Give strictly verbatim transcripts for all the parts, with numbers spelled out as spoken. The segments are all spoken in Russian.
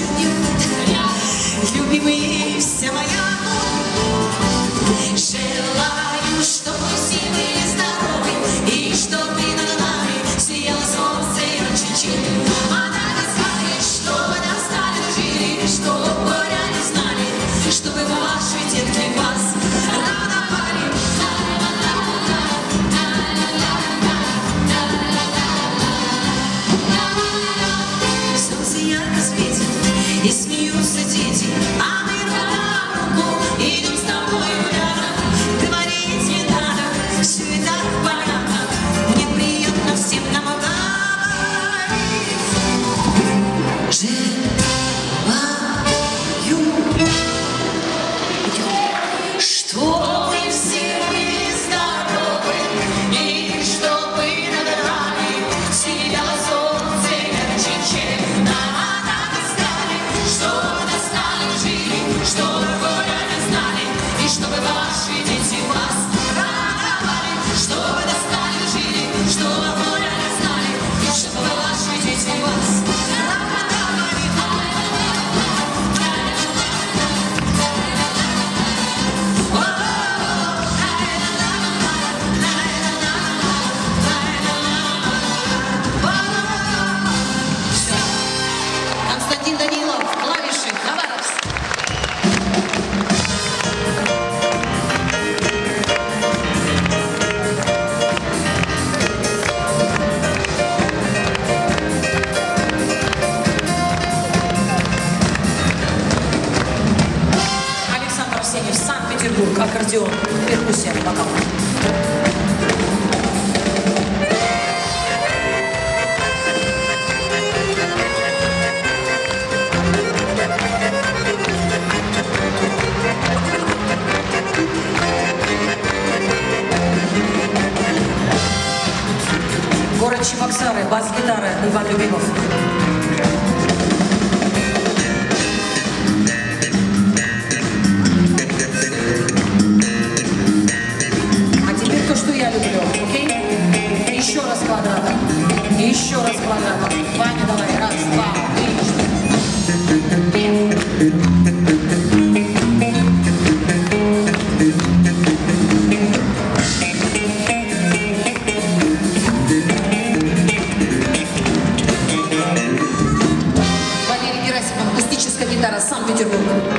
Любимый, вся моя, желаю, чтобы все были здоровы, и чтобы над нами сияло солнце ярче, чем а так искали, чтобы достали жили, чтобы горя не знали, чтобы ваши детки вас радовали. Солнце ярко светит, и смеются дети, а мы рука в руку идем с тобою рядом. Говорить не надо, все и так понятно, мне приятно всем нам говорить. Желаю, чтобы все были здоровы, и чтобы над нами сияло солнце ярче, чем нам. Чтобы достали жили, чтобы горя не знали, и чтобы ваши дети вас радовали. Чтобы достали жили, чтобы горя не знали, и чтобы ваши дети вас радовали. Константин Данилов, клавиши, Хабаровск. Александр Арсеньев, Санкт-Петербург, аккордеон, перкуссия, вокал. Город Чебоксары, бас-гитара, Иван Любимов. А теперь то, что я люблю, окей? Еще раз квадратом, еще раз квадратом. Ваня, давай, раз, два, три, четыре. Гитара, Санкт-Петербург.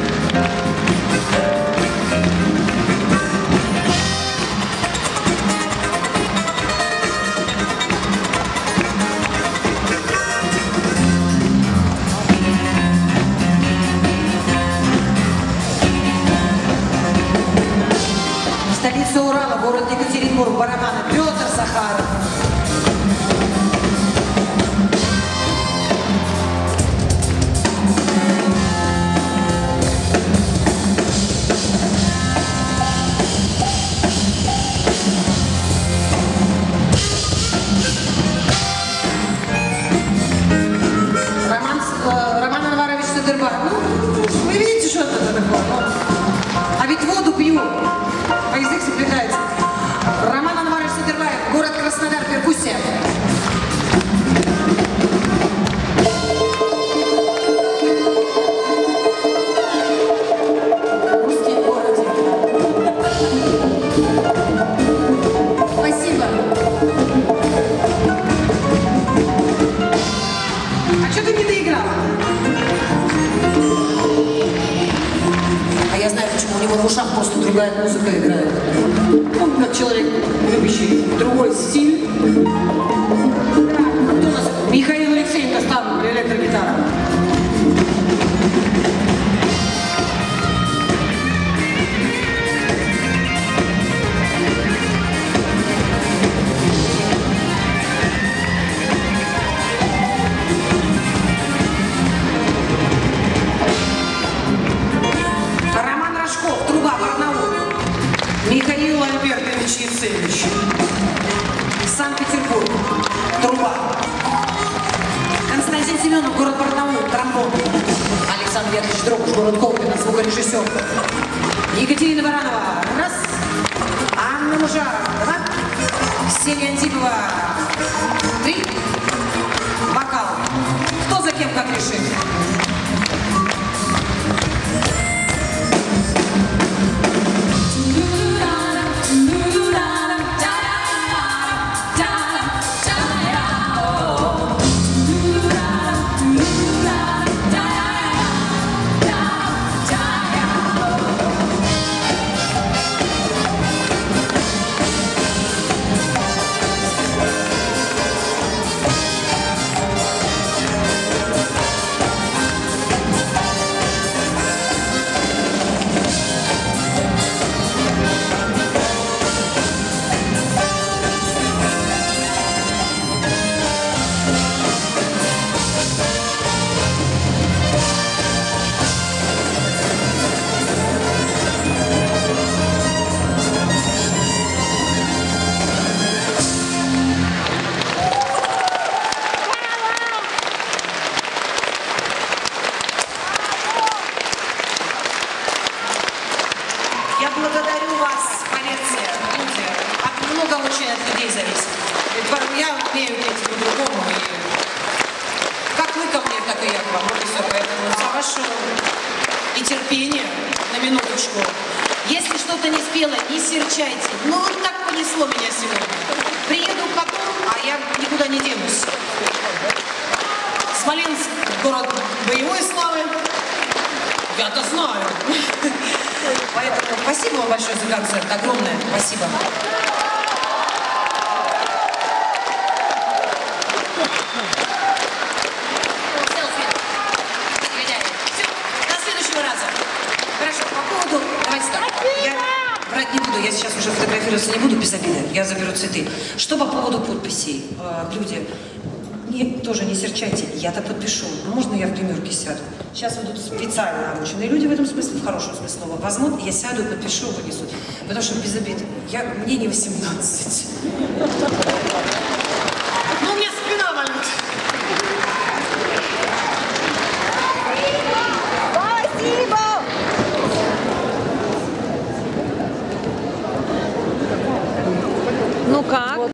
Столица Урала, город Екатеринбург, барабаны, Петр Захаров. Ну, вы видите, что это такое? А ведь воду пью, а язык заплетается. Роман Анварович Садырбаев, город Краснодар, перкуссия. Русские городе. Спасибо. А что ты не доиграла? А я знаю, почему у него в ушах просто другая музыка играет. Он как человек, любящий другой стиль. А кто у нас? Михаил Алексеенко, старый электрогитара. Михаил Альбертович Яцевич, Санкт-Петербург, труба. Константин Семенов, город Барнаул, тромбон. Александр Яковлевич Дрогуш, город Колпино, звукорежиссер. Екатерина Баранова, раз. Анна Мужарова, два. Ксения Антипова, три. Вокал. Кто за кем как решит? зависит. Я умею петь по-другому. И... Как вы ко мне, так и я к вам. Вот и все. Поэтому за вашу и терпение, на минуточку. Если что-то не спела, не серчайте. Ну, вот так понесло меня сегодня. Приеду потом, а я никуда не денусь. Смоленск – город боевой славы. Я-то знаю. Поэтому спасибо вам большое за концерт. Огромное спасибо. Брать не буду, я сейчас уже фотографироваться не буду без обиды, я заберу цветы. Что по поводу подписей? Люди, не, тоже не серчайте, я-то подпишу. Можно я в гримерке сяду? Сейчас идут специально обученные люди в этом смысле, в хорошем смысле слова. Возьмут, я сяду и подпишу, вынесу. Потому что без обид, я, мне не восемнадцать.